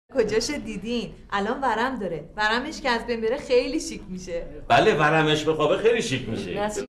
کجاشو دیدین؟ الان ورم داره. ورمش که از بین بره خیلی شیک میشه. بله ورمش بخوابه خیلی شیک میشه.